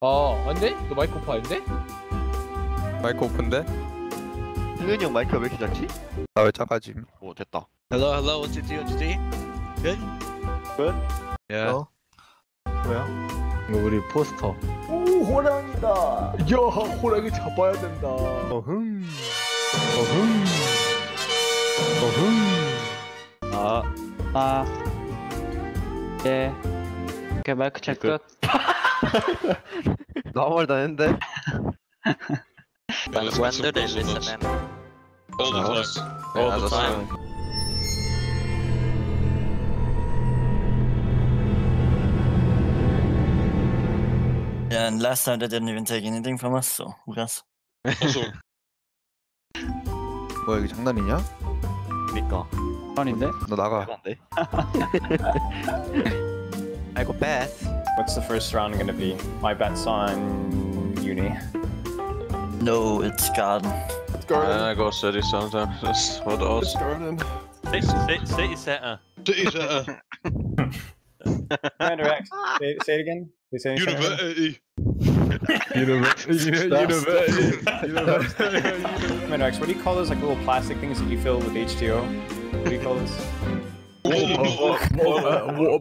안돼? 너 마이크 오프 아닌데? 마이크 오픈데? 승현이 형 마이크가 왜 이렇게 작지? 나 왜 작아짐? 오 됐다. Hello, hello. What's it do? Good? Good? Yeah. 어? 뭐야? 이거 우리 포스터. 오 호랑이다. 야, 호랑이 잡아야 된다. 어흥. 아, 예. 오케이, 마이크 체크 끝. 나 아무 말도 안 했는데. But when do they listen in? All the time. All the time. Yeah, and last time they didn't even take anything from us, so 우리였어. Also, 뭐야 이게 장난이냐? 그니까. 아닌데? 너 나가. 안돼. 아이고 Beth. What's the first round gonna be? My bet's on Uni. No, it's Garden. I go city sometimes. What else? City Centre. Commander X, say it again. Say anything. University. Commander X, what do you call those like little plastic things that you fill with H2O? What do you call this? Water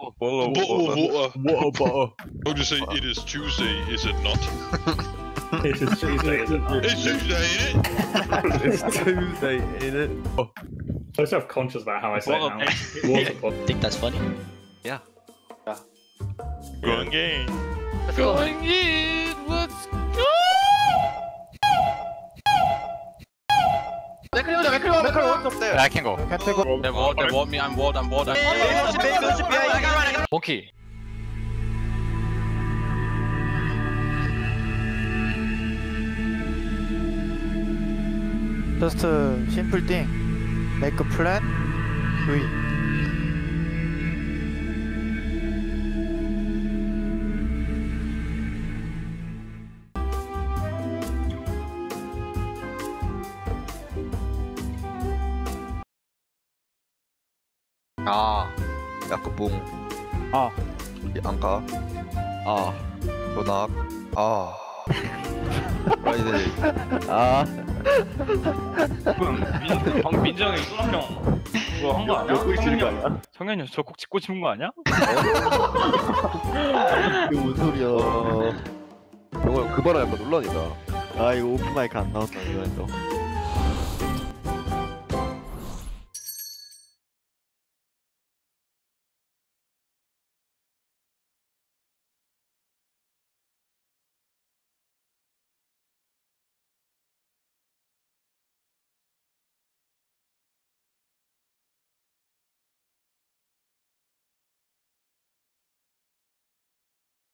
bottle. How do you say it is Tuesday? Is it not? It is Tuesday. It's Tuesday, ain't it? It's Tuesday, ain't it? I'm so conscious about how I say it now. Water bottle. Think that's funny? Going in. Going in. Let's go. 맥클리 어디 없대. I can go. They ward me. I'm ward. Monkey. Just a simple thing. Make a plan. Do it. 야크뿡. 아. 안가. 도낙. 프라이데이. 민정이 소남형 그거 한 거 아니야? 성현이 성현이 저 꼭 짚고 싶은 거 아니야? 이거 뭔 소리야? 정말 그 바람 약간 논란이다. 아 이거 오픈 마이크 안 나왔다 이거.